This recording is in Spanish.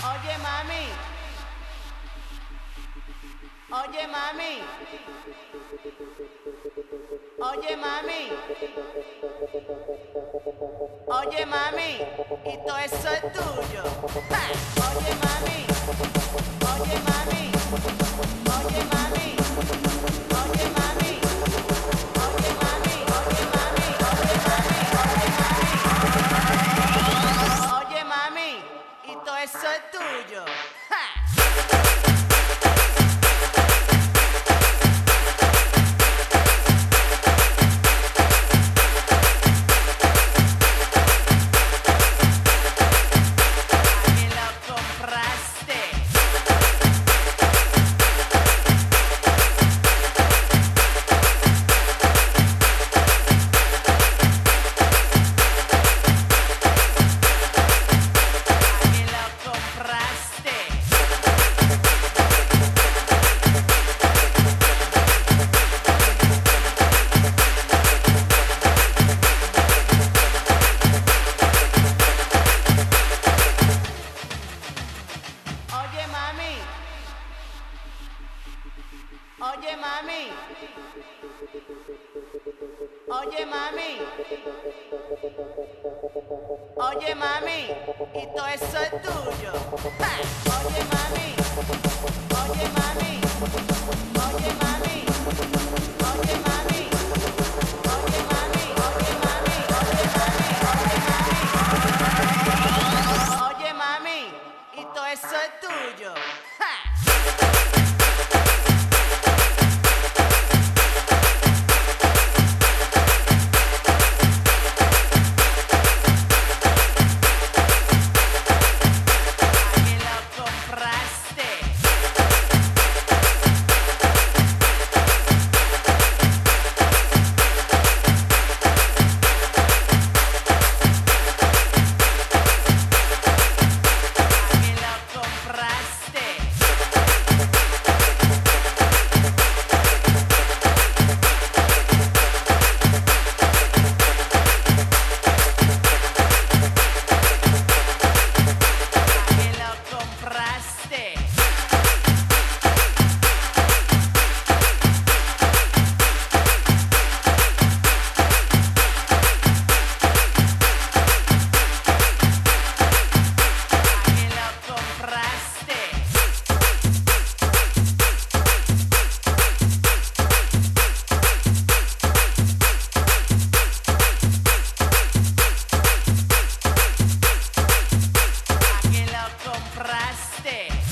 Oye mami, oye mami, oye mami, oye mami, y todo eso es tuyo. ¡Ja! Oye mami, oye mami, oye mami, oye mami, oye mami, oye mami, oye mami, oye mami, y todo eso es tuyo. ¡Ja! Oye mami, oye mami, oye mami, oye mami, y todo eso es tuyo. ¡Ja! Oye mami, oye mami, oye mami, oye mami, oye mami, oye mami, oye mami, y todo eso es tuyo. ¡Ja! Compraste.